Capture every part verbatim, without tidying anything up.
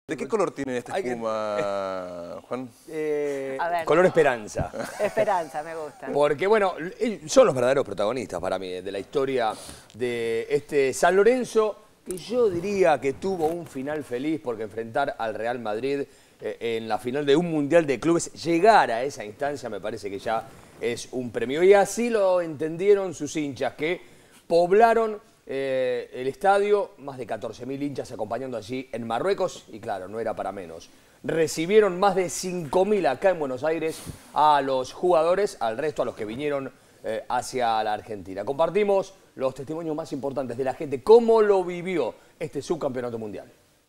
¿De qué color tiene esta Hay que- espuma, Juan? Eh, A ver. color esperanza. Esperanza, me gusta. Porque, bueno, ellos son los verdaderos protagonistas para mí de la historia de este San Lorenzo, que yo diría que tuvo un final feliz porque enfrentar al Real Madrid eh, en la final de un Mundial de Clubes, llegar a esa instancia me parece que ya es un premio. Y así lo entendieron sus hinchas, que poblaron eh, el estadio, más de catorce mil hinchas acompañando allí en Marruecos, y claro, no era para menos. Recibieron más de cinco mil acá en Buenos Aires a los jugadores, al resto, a los que vinieron eh, hacia la Argentina. Compartimos los testimonios más importantes de la gente, cómo lo vivió este subcampeonato mundial.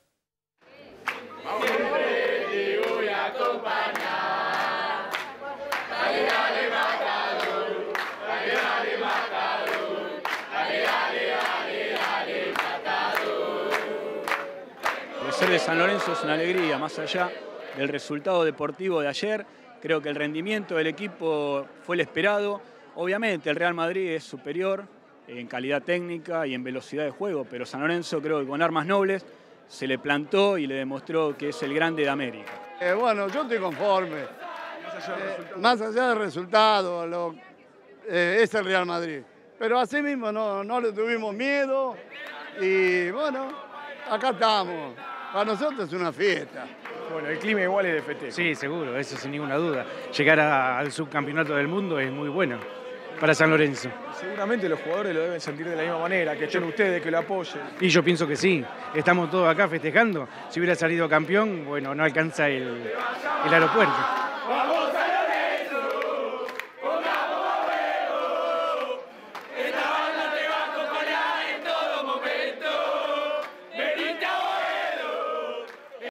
Ser de San Lorenzo es una alegría, más allá del resultado deportivo de ayer. Creo que el rendimiento del equipo fue el esperado. Obviamente el Real Madrid es superior en calidad técnica y en velocidad de juego, pero San Lorenzo creo que con armas nobles se le plantó y le demostró que es el grande de América. Eh, bueno, yo estoy conforme. Más allá del resultado, eh, más allá del resultado lo, eh, es el Real Madrid. Pero así mismo no, no le tuvimos miedo y bueno, acá estamos. Para nosotros es una fiesta. Bueno, el clima igual es de festejo. Sí, seguro, eso sin ninguna duda. Llegar a- al subcampeonato del mundo es muy bueno para San Lorenzo. Seguramente los jugadores lo deben sentir de la misma manera, que estén ustedes, que lo apoyen. Y yo pienso que sí, estamos todos acá festejando. Si hubiera salido campeón, bueno, no alcanza el, el aeropuerto.